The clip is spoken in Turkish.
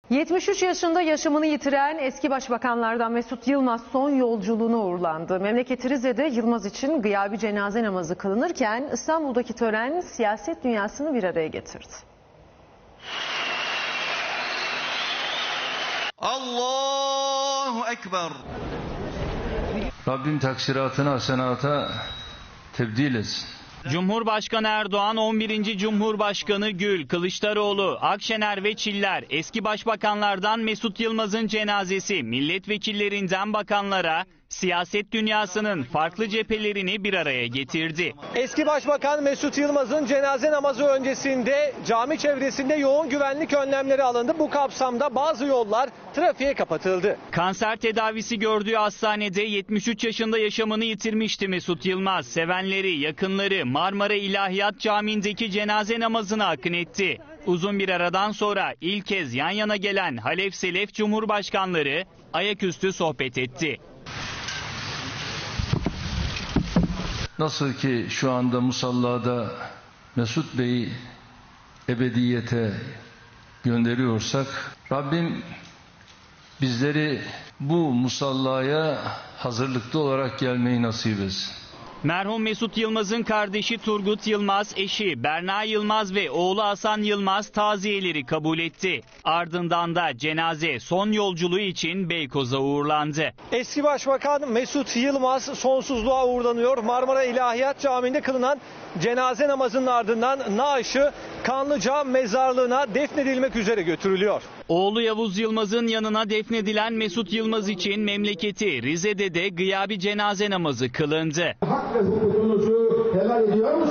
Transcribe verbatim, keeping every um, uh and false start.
yetmiş üç yaşında yaşamını yitiren eski başbakanlardan Mesut Yılmaz son yolculuğuna uğurlandı. Memleketi Rize'de Yılmaz için gıyabi cenaze namazı kılınırken İstanbul'daki tören siyaset dünyasını bir araya getirdi. Allahu Ekber. Rabbim taksiratını hasenata tebdil etsin. Cumhurbaşkanı Erdoğan, on birinci Cumhurbaşkanı Gül, Kılıçdaroğlu, Akşener ve Çiller, eski başbakanlardan Mesut Yılmaz'ın cenazesi, milletvekillerinden bakanlara, siyaset dünyasının farklı cephelerini bir araya getirdi. Eski Başbakan Mesut Yılmaz'ın cenaze namazı öncesinde cami çevresinde yoğun güvenlik önlemleri alındı. Bu kapsamda bazı yollar trafiğe kapatıldı. Kanser tedavisi gördüğü hastanede yetmiş üç yaşında yaşamını yitirmişti Mesut Yılmaz. Sevenleri, yakınları Marmara İlahiyat Camii'ndeki cenaze namazına akın etti. Uzun bir aradan sonra ilk kez yan yana gelen Halef Selef Cumhurbaşkanları ayaküstü sohbet etti. Nasıl ki şu anda musallada Mesut Bey'i ebediyete gönderiyorsak, Rabbim bizleri bu musallaya hazırlıklı olarak gelmeyi nasip etsin. Merhum Mesut Yılmaz'ın kardeşi Turgut Yılmaz, eşi Berna Yılmaz ve oğlu Hasan Yılmaz taziyeleri kabul etti. Ardından da cenaze son yolculuğu için Beykoz'a uğurlandı. Eski Başbakan Mesut Yılmaz sonsuzluğa uğurlanıyor. Marmara İlahiyat Camii'nde kılınan cenaze namazının ardından naaşı Kanlıca mezarlığına defnedilmek üzere götürülüyor. Oğlu Yavuz Yılmaz'ın yanına defnedilen Mesut Yılmaz için memleketi Rize'de de gıyabi cenaze namazı kılındı. Hak ve hukukunuzu helal ediyor musunuz?